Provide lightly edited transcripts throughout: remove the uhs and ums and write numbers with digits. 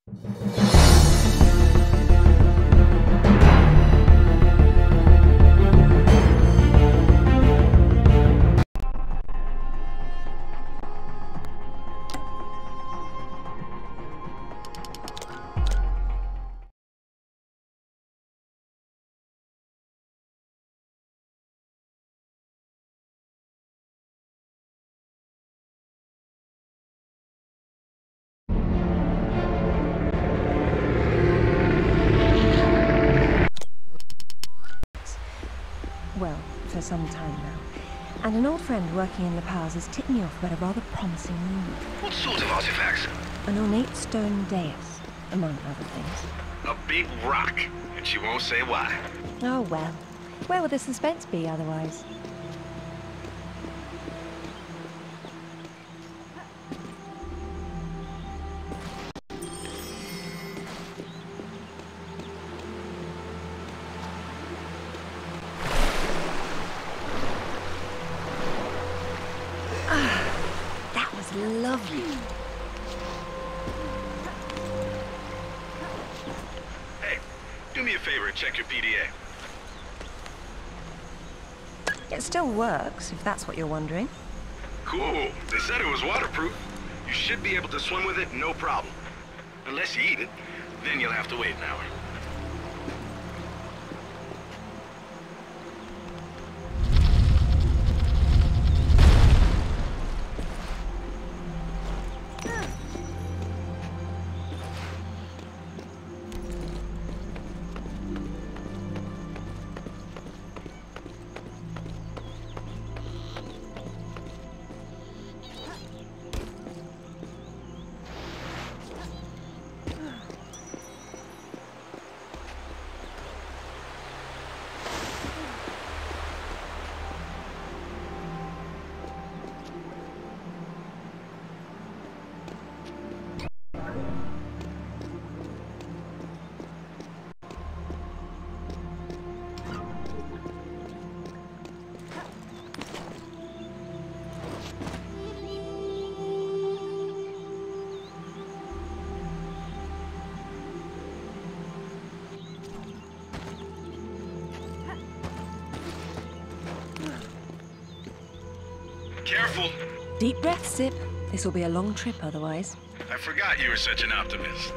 Well, for some time now. And an old friend working in the powers has tipped me off about a rather promising unit. What sort of artifacts? An ornate stone dais, among other things. A big rock, and she won't say why. Oh well. Where would the suspense be otherwise? Lovely. Hey, do me a favor and check your PDA. It still works, if that's what you're wondering. Cool. They said it was waterproof. You should be able to swim with it, no problem. Unless you eat it, then you'll have to wait an hour. Careful. Deep breath, Sip. This will be a long trip otherwise. I forgot you were such an optimist.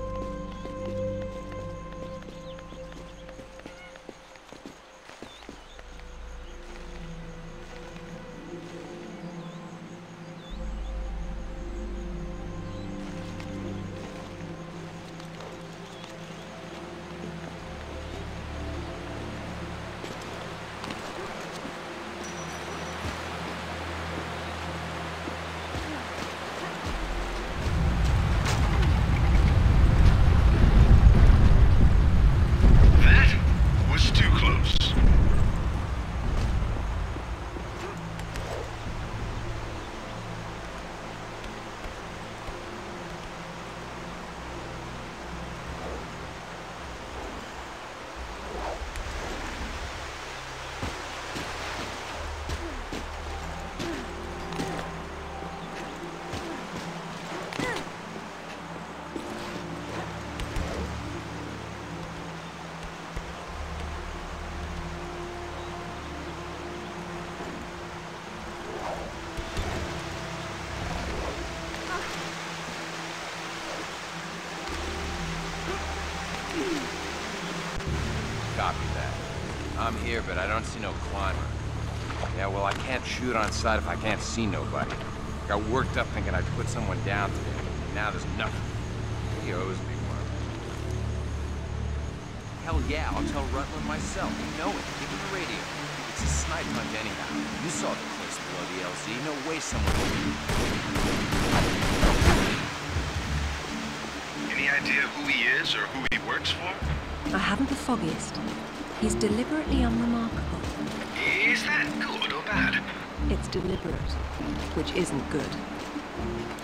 Copy that. I'm here, but I don't see no climber. Yeah, well, I can't shoot on sight if I can't see nobody. Got worked up thinking I'd put someone down today. Now there's nothing. He owes me one. Hell yeah, I'll tell Rutland myself. You know it. Give him the radio. It's a snipe hunt anyhow. You saw the cliffs below the LZ. No way someone would. Any idea who he is or who he works for? I haven't the foggiest. He's deliberately unremarkable. Is that good or bad? It's deliberate, which isn't good.